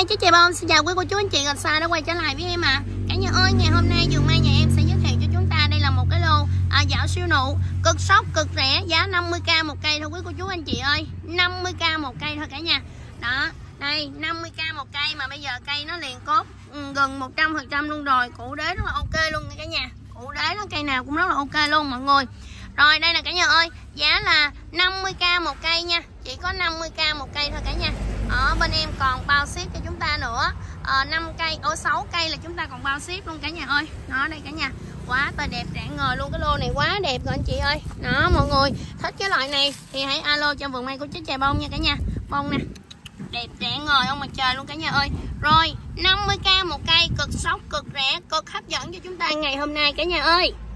Hi, chú chị Bông xin chào quý cô chú anh chị gần xa đã quay trở lại với em ạ. Cả nhà ơi, ngày hôm nay vườn mai nhà em sẽ giới thiệu cho chúng ta đây là một cái lô dạo siêu nụ cực sốc cực rẻ, giá 50k một cây thôi quý cô chú anh chị ơi, 50k một cây thôi cả nhà. Đó, đây 50k một cây mà bây giờ cây nó liền cốt gần 100% luôn rồi, củ đế rất là ok luôn nha cả nhà. Củ đế nó cây nào cũng rất là ok luôn mọi người. Rồi đây là cả nhà ơi, giá là 50k một cây nha, chỉ có 50k một cây thôi cả nhà. Ở bên em còn bao ship cho chúng ta nữa, 5 cây, 6 cây là chúng ta còn bao ship luôn cả nhà ơi. Đó đây cả nhà, quá tươi đẹp rạng ngời luôn, cái lô này quá đẹp rồi anh chị ơi. Đó mọi người thích cái loại này thì hãy alo cho vườn mai của chú Chài Bông nha cả nhà. Bông nè, đẹp rạng ngời ông mặt trời luôn cả nhà ơi. Rồi 50k một cây, cực sốc cực rẻ, cực hấp dẫn cho chúng ta ngày hôm nay cả nhà ơi.